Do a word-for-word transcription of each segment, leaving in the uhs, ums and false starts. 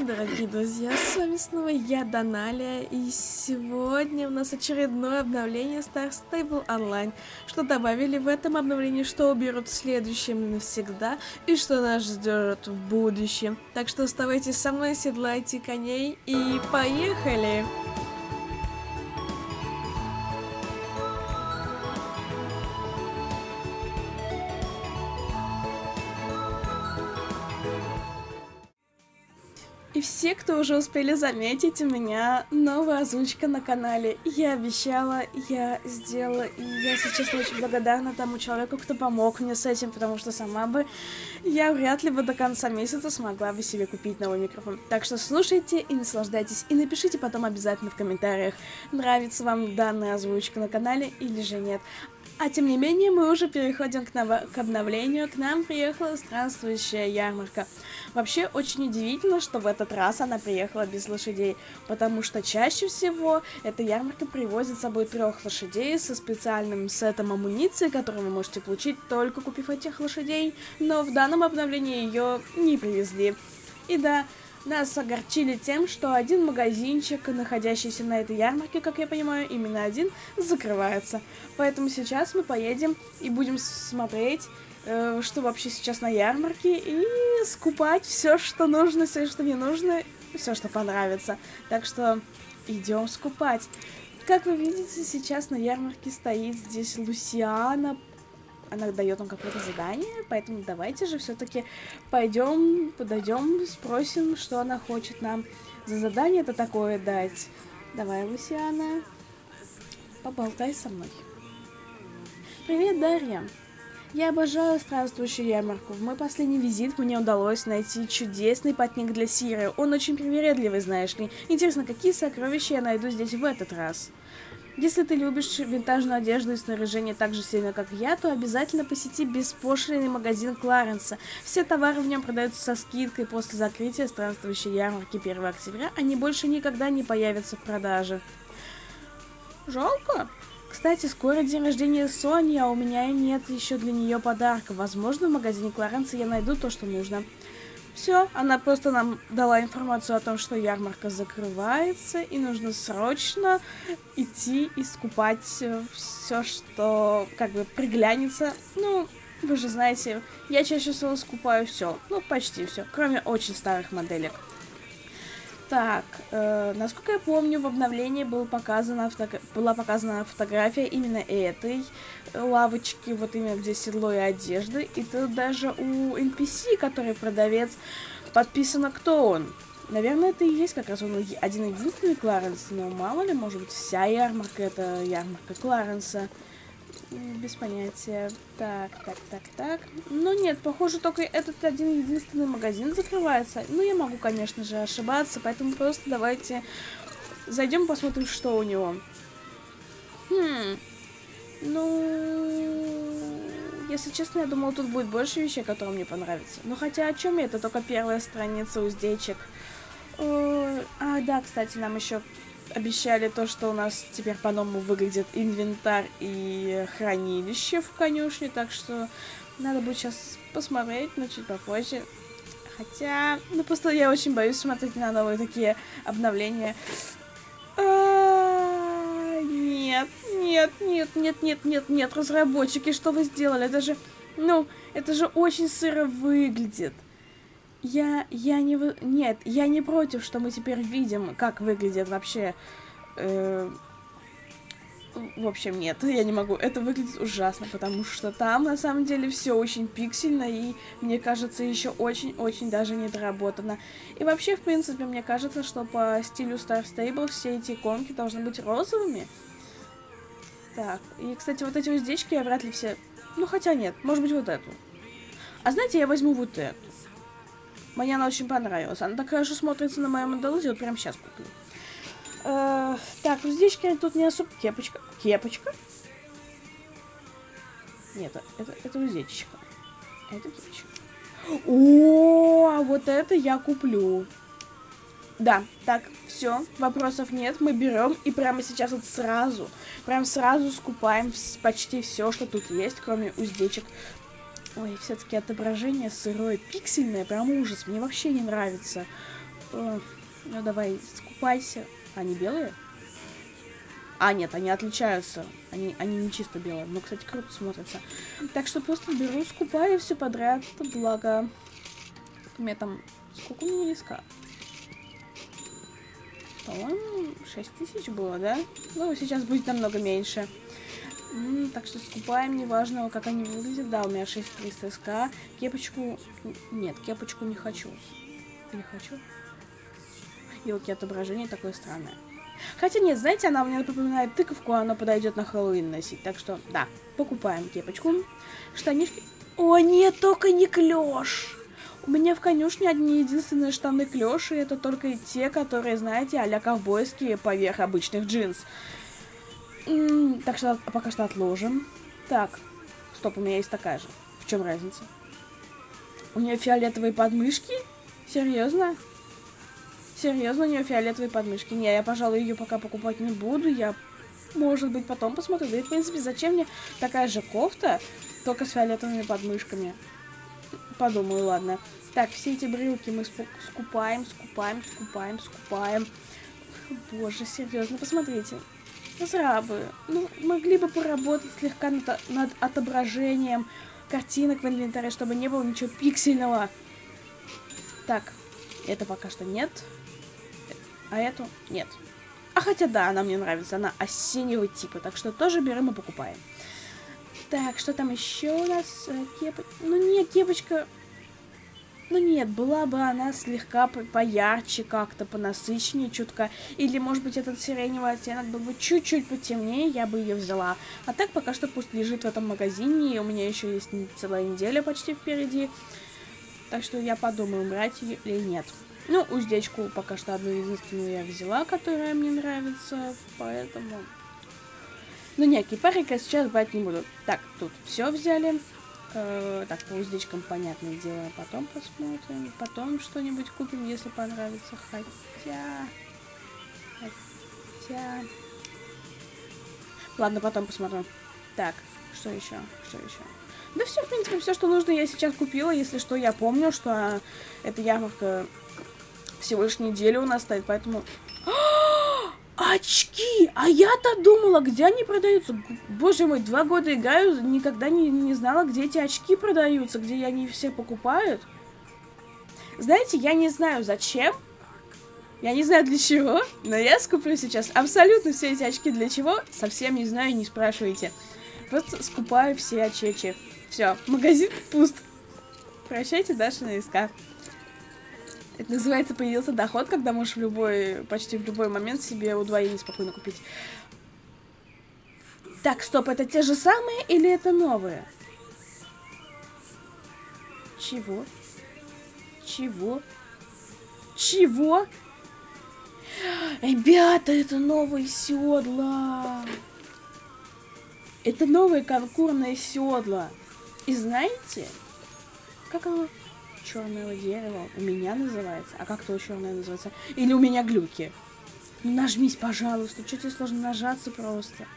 дорогие друзья, с вами снова я, Доналия, и сегодня у нас очередное обновление Star Stable Online. Что добавили в этом обновлении, что уберут в следующем навсегда, и что нас ждет в будущем. Так что оставайтесь со мной, седлайте коней, и поехали! И все, кто уже успели заметить, у меня новая озвучка на канале. Я обещала, я сделала, и я, если честно, очень благодарна тому человеку, кто помог мне с этим, потому что сама бы я вряд ли бы до конца месяца смогла бы себе купить новый микрофон. Так что слушайте и наслаждайтесь, и напишите потом обязательно в комментариях, нравится вам данная озвучка на канале или же нет. А тем не менее, мы уже переходим к, к обновлению. К нам приехала странствующая ярмарка. Вообще, очень удивительно, что в этот раз она приехала без лошадей, потому что чаще всего эта ярмарка привозит с собой трех лошадей со специальным сетом амуниции, который вы можете получить, только купив этих лошадей, но в данном обновлении ее не привезли. И да, нас огорчили тем, что один магазинчик, находящийся на этой ярмарке, как я понимаю, именно один, закрывается. Поэтому сейчас мы поедем и будем смотреть, э, что вообще сейчас на ярмарке, и скупать все, что нужно, все, что не нужно, все, что понравится. Так что идем скупать. Как вы видите, сейчас на ярмарке стоит здесь Лусиана. Она дает нам какое-то задание, поэтому давайте же все-таки пойдем, подойдем, спросим, что она хочет нам за задание это такое дать. Давай, Лусиана, поболтай со мной. Привет, Дарья. Я обожаю странствующую ярмарку. В мой последний визит мне удалось найти чудесный потник для Сиры. Он очень привередливый, знаешь ли. Интересно, какие сокровища я найду здесь в этот раз? Если ты любишь винтажную одежду и снаряжение так же сильно, как я, то обязательно посети беспошлинный магазин Кларенса. Все товары в нем продаются со скидкой. После закрытия странствующей ярмарки первого октября они больше никогда не появятся в продаже. Жалко. Кстати, скоро день рождения Сони, а у меня нет еще для нее подарка. Возможно, в магазине Кларенса я найду то, что нужно. Все, она просто нам дала информацию о том, что ярмарка закрывается, и нужно срочно идти и скупать все, что как бы приглянется. Ну, вы же знаете, я чаще всего скупаю все, ну, почти все, кроме очень старых моделек. Так, э, насколько я помню, в обновлении был показана фото... была показана фотография именно этой лавочки, вот именно где седло и одежда. И тут даже у эн пи си, который продавец, подписано, кто он. Наверное, это и есть как раз он один-единственный Кларенс, но мало ли, может быть, вся ярмарка это ярмарка Кларенса. Без понятия. Так, так, так, так. Ну нет, похоже, только этот один-единственный магазин закрывается. Ну, я могу, конечно же, ошибаться, поэтому просто давайте зайдем посмотрим, что у него. Хм. Ну, если честно, я думала, тут будет больше вещей, которые мне понравятся. Ну, хотя о чем я? Это только первая страница уздечек. О, а, да, кстати, нам еще обещали то, что у нас теперь по-новому выглядит инвентарь и хранилище в конюшне, так что надо будет сейчас посмотреть, но чуть попозже. Хотя, ну просто я очень боюсь смотреть на новые такие обновления. А, нет, нет, нет, нет, нет, нет, нет, разработчики, что вы сделали? Это же, ну, это же очень сыро выглядит. Я, я не... Нет, я не против, что мы теперь видим, как выглядит вообще... Э, в общем, нет, я не могу. Это выглядит ужасно, потому что там, на самом деле, все очень пиксельно и, мне кажется, еще очень-очень даже недоработано. И вообще, в принципе, мне кажется, что по стилю Star Stable все эти иконки должны быть розовыми. Так, и, кстати, вот эти уздечки я вряд ли все... Ну, хотя нет, может быть, вот эту. А знаете, я возьму вот эту. Мне она очень понравилась. Она так хорошо смотрится на моем Андалузе, вот прям сейчас куплю. Э, так, уздечки тут не особо... Кепочка. Кепочка? Нет, это, это уздечечка. Это кепочка. О, а вот это я куплю. Да, так, все, вопросов нет, мы берем и прямо сейчас вот сразу, прям сразу скупаем почти все, что тут есть, кроме уздечек. Ой, все-таки отображение сырое, пиксельное, прям ужас, мне вообще не нравится. О, ну давай, скупайся. Они белые? А, нет, они отличаются. Они, они не чисто белые. Но, кстати, круто смотрятся. Так что просто беру, скупаю все подряд. Это благо. У меня там... Сколько у меня риска? По-моему, шесть тысяч было, да? Ну, сейчас будет намного меньше. М-м, так что скупаем, неважно, как они выглядят. Да, у меня шесть тысяч триста СК. Кепочку... Нет, кепочку не хочу. Не хочу. Елки, отображение такое странное. Хотя нет, знаете, она мне напоминает тыковку, она подойдет на Хэллоуин носить. Так что, да, покупаем кепочку. Штанишки... О, нет, только не клёш! У меня в конюшне одни единственные штаны клёш, и это только те, которые, знаете, а-ля ковбойские поверх обычных джинс. М-м, так что пока что отложим. Так, стоп, у меня есть такая же. В чем разница? У нее фиолетовые подмышки? Серьезно? Серьезно, у нее фиолетовые подмышки. Не, я, пожалуй, ее пока покупать не буду. Я, может быть, потом посмотрю. Да и, в принципе, зачем мне такая же кофта, только с фиолетовыми подмышками? Подумаю, ладно. Так, все эти брюки мы скупаем, скупаем, скупаем, скупаем. Боже, серьезно, посмотрите. Разрабы. Ну, могли бы поработать слегка над, над отображением картинок в инвентаре, чтобы не было ничего пиксельного. Так, это пока что нет. А эту нет. А хотя да, она мне нравится. Она осеннего типа. Так что тоже берем и покупаем. Так, что там еще у нас? Кепо... Ну нет, кепочка... Ну нет, была бы она слегка по поярче как-то, понасыщеннее чутка. Или, может быть, этот сиреневый оттенок был бы чуть-чуть потемнее, я бы ее взяла. А так пока что пусть лежит в этом магазине. И у меня еще есть целая неделя почти впереди. Так что я подумаю, брать ее или нет. Ну, уздечку пока что одну единственную я взяла, которая мне нравится, поэтому... Ну, нет, кипарик я сейчас брать не буду. Так, тут все взяли. Э, так, по уздечкам, понятное дело, потом посмотрим. Потом что-нибудь купим, если понравится. Хотя... Хотя... Ладно, потом посмотрим. Так, что еще? Что еще? Да все, в принципе, все, что нужно, я сейчас купила. Если что, я помню, что эта ярмарка всего лишь неделю у нас стоит, поэтому... Очки! А я-то думала, где они продаются. Боже мой, два года играю, никогда не, не знала, где эти очки продаются, где они все покупают. Знаете, я не знаю, зачем. Я не знаю, для чего, но я скуплю сейчас абсолютно все эти очки. Для чего? Совсем не знаю, не спрашивайте. Просто скупаю все очечи. Все, магазин пуст. Прощайте, Даша на СК. Это называется появился доход, когда можешь в любой, почти в любой момент себе удвоение спокойно купить. Так, стоп, это те же самые или это новые? Чего? Чего? Чего? Ребята, это новые седла. Это новые конкурные седла. И знаете, как оно? Черного дерева у меня называется. А как то черное называется? Или у меня глюки? Ну, нажмись, пожалуйста. Что тебе сложно нажаться просто?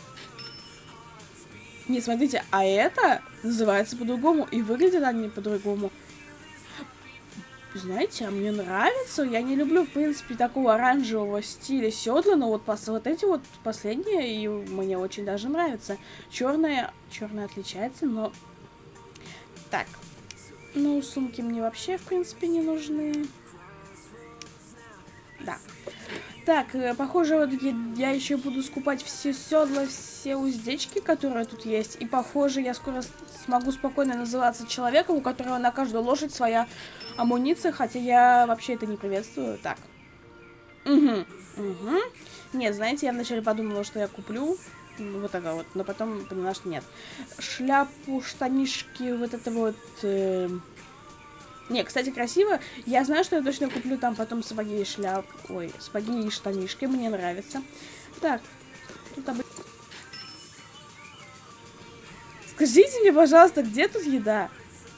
Не, смотрите, а это называется по-другому. И выглядят они по-другому. Знаете, а мне нравится. Я не люблю, в принципе, такого оранжевого стиля седла. Но вот, вот эти вот последние, и мне очень даже нравятся. Черное, черное отличается, но... Так. Ну, сумки мне вообще, в принципе, не нужны. Да. Так, похоже, вот я, я еще буду скупать все седла, все уздечки, которые тут есть. И, похоже, я скоро смогу спокойно называться человеком, у которого на каждую лошадь своя амуниция, хотя я вообще это не приветствую. Так. Угу. Угу. Нет, знаете, я вначале подумала, что я куплю вот это вот, но потом поняла, что нет. Шляпу, штанишки, вот это вот... Э... Не, кстати, красиво. Я знаю, что я точно куплю там потом сапоги и шляп. Ой, сапоги и штанишки, мне нравится. Так, тут об... Скажите мне, пожалуйста, где тут еда?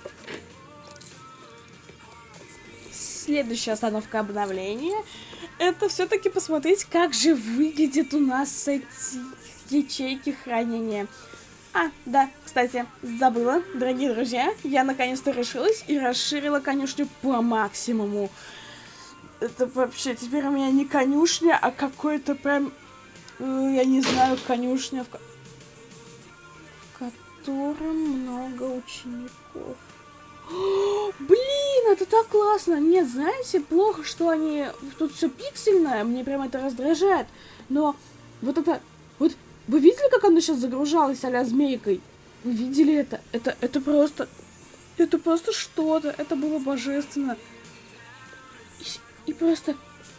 Следующая остановка обновления. Это все-таки посмотреть, как же выглядит у нас эти ячейки хранения. А, да, кстати, забыла, дорогие друзья, я наконец-то решилась и расширила конюшню по максимуму. Это вообще теперь у меня не конюшня, а какой-то прям, я не знаю, конюшня, в, ко... в котором много учеников. О, блин, это так классно! Нет, знаете, плохо, что они... Тут все пиксельное, мне прям это раздражает. Но вот это... Вот вы видели, как оно сейчас загружалось а-ля змейкой? Вы видели это? Это, это просто... Это просто что-то. Это было божественно. И, и просто...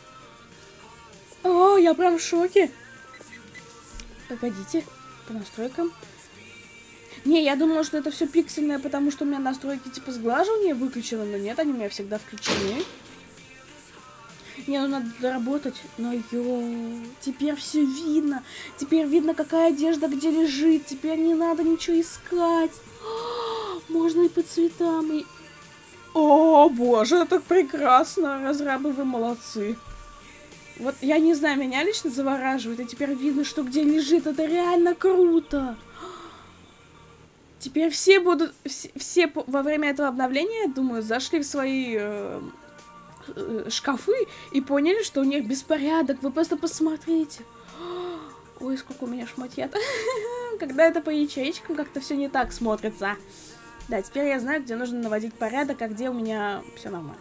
О, я прям в шоке. Погодите, по настройкам. Не, я думала, что это все пиксельное, потому что у меня настройки типа сглаживания выключены, но нет, они у меня всегда включены. Не, ну надо доработать. Но ё, теперь все видно. Теперь видно, какая одежда где лежит. Теперь не надо ничего искать. Можно и по цветам, и... О, боже, это прекрасно. Разрабы, вы молодцы. Вот, я не знаю, меня лично завораживает. И теперь видно, что где лежит. Это реально круто. Теперь все будут... Все, все во время этого обновления, думаю, зашли в свои э, э, шкафы и поняли, что у них беспорядок. Вы просто посмотрите. Ой, сколько у меня шмотья-то. Когда это по ячеечкам, как-то все не так смотрится. Да, теперь я знаю, где нужно наводить порядок, а где у меня все нормально.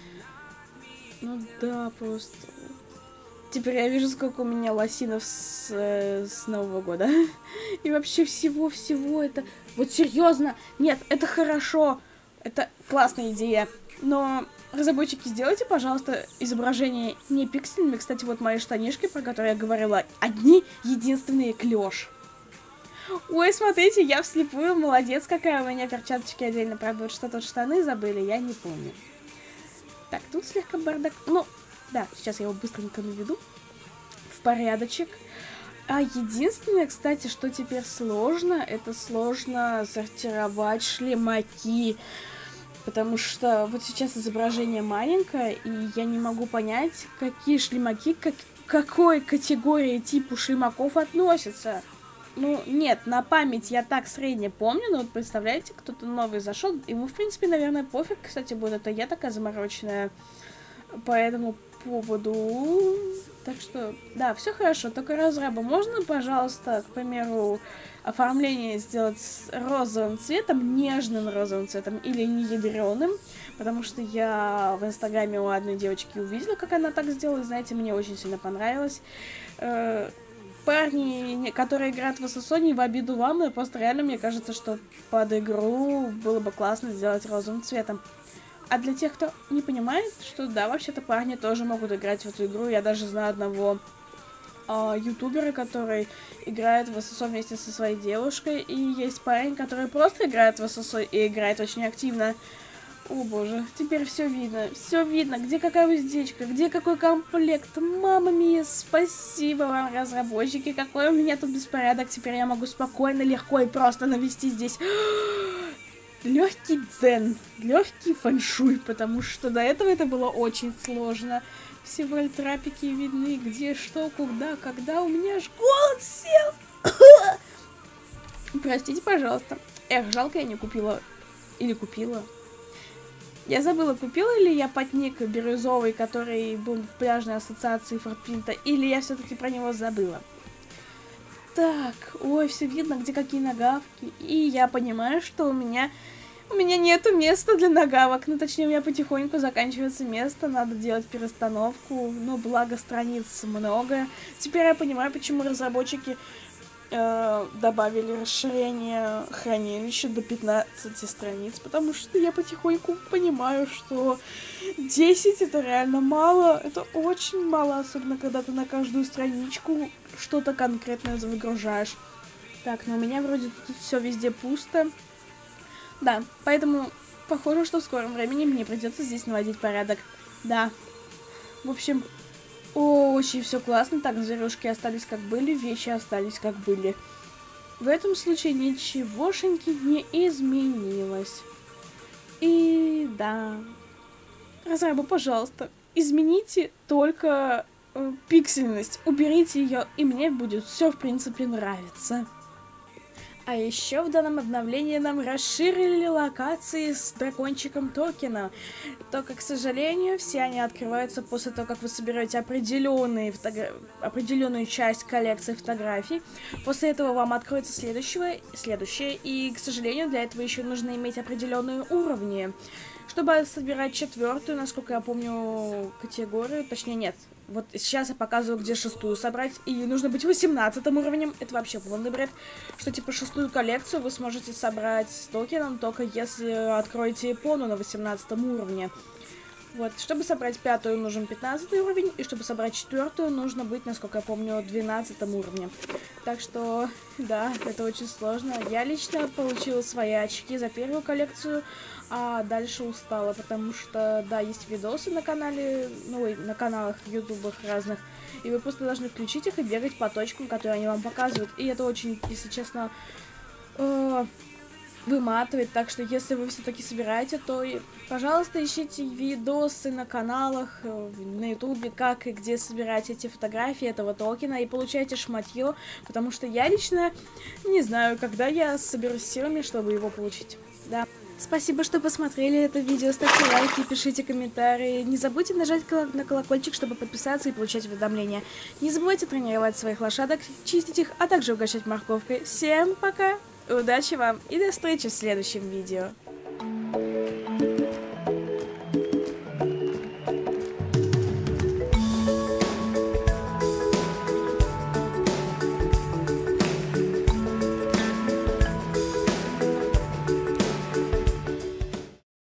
Ну да, просто... Теперь я вижу, сколько у меня лосинов с, э, с Нового года. И вообще всего-всего это... Вот серьезно, нет, это хорошо. Это классная идея. Но, разработчики, сделайте, пожалуйста, изображение не пиксельными. Кстати, вот мои штанишки, про которые я говорила, одни единственные клёш. Ой, смотрите, я вслепую, молодец какая, у меня перчаточки отдельно. Правда, вот что тут штаны забыли, я не помню. Так, тут слегка бардак. Ну, да, сейчас я его быстренько наведу в порядочек. А единственное, кстати, что теперь сложно, это сложно сортировать шлемаки. Потому что вот сейчас изображение маленькое, и я не могу понять, какие шлемаки к какой категории типу шлемаков относятся. Ну, нет, на память я так средне помню, но вот представляете, кто-то новый зашел, ему, в принципе, наверное, пофиг, кстати, будет, это я такая замороченная по этому поводу. Так что, да, все хорошо, только разраба, можно, пожалуйста, к примеру, оформление сделать с розовым цветом, нежным розовым цветом или не ядреным, потому что я в инстаграме у одной девочки увидела, как она так сделала, и, знаете, мне очень сильно понравилось. Парни, которые играют в эс эс о, не в обиду вам, но просто реально мне кажется, что под игру было бы классно сделать розовым цветом. А для тех, кто не понимает, что да, вообще-то парни тоже могут играть в эту игру. Я даже знаю одного э, ютубера, который играет в эс эс о вместе со своей девушкой. И есть парень, который просто играет в эс эс о и играет очень активно. О боже, теперь все видно, все видно, где какая уздечка, где какой комплект. Мама мия, спасибо вам, разработчики, какой у меня тут беспорядок. Теперь я могу спокойно, легко и просто навести здесь легкий дзен, легкий фэншуй, потому что до этого это было очень сложно. Все вольтрапики видны, где, что, куда, когда. У меня аж голод сел. Простите, пожалуйста. Эх, жалко, я не купила. Или купила. Я забыла, купила ли я потник бирюзовый, который был в пляжной ассоциации Фортпинта, или я все-таки про него забыла. Так, ой, все видно, где какие нагавки. И я понимаю, что у меня... У меня нету места для нагавок. Ну, точнее, у меня потихоньку заканчивается место. Надо делать перестановку. Но благо страниц много. Теперь я понимаю, почему разработчики э, добавили расширение хранилища до пятнадцати страниц. Потому что я потихоньку понимаю, что десять это реально мало. Это очень мало, особенно когда ты на каждую страничку что-то конкретное загружаешь. Так, ну у меня вроде тут все везде пусто. Да, поэтому похоже, что в скором времени мне придется здесь наводить порядок. Да. В общем, очень все классно. Так, зверюшки остались как были, вещи остались как были. В этом случае ничегошеньки не изменилось. И да. Разрабы, пожалуйста, измените только э, пиксельность. Уберите ее, и мне будет все, в принципе, нравиться. А еще в данном обновлении нам расширили локации с дракончиком токена. Только, к сожалению, все они открываются после того, как вы соберете определенные фотогра... определенную часть коллекции фотографий. После этого вам откроется следующего... следующее. И, к сожалению, для этого еще нужно иметь определенные уровни. Чтобы собирать четвертую, насколько я помню, категорию, точнее нет. Вот сейчас я показываю, где шестую собрать, и нужно быть восемнадцатым уровнем. Это вообще полный бред, что типа шестую коллекцию вы сможете собрать с токеном, только если откроете Япону на восемнадцатом уровне. Вот, чтобы собрать пятую, нужен пятнадцатый уровень, и чтобы собрать четвертую, нужно быть, насколько я помню, двенадцатым уровнем. Так что, да, это очень сложно. Я лично получила свои очки за первую коллекцию, а дальше устала, потому что, да, есть видосы на канале, ну, ой, на каналах, в ютубах разных, и вы просто должны включить их и бегать по точкам, которые они вам показывают. И это очень, если честно, э выматывает, так что если вы все-таки собираете, то, пожалуйста, ищите видосы на каналах, на ютубе, как и где собирать эти фотографии этого токена и получайте шматье, потому что я лично не знаю, когда я соберусь силами, чтобы его получить. Да. Спасибо, что посмотрели это видео, ставьте лайки, пишите комментарии, не забудьте нажать на колокольчик, чтобы подписаться и получать уведомления. Не забывайте тренировать своих лошадок, чистить их, а также угощать морковкой. Всем пока! Удачи вам и до встречи в следующем видео.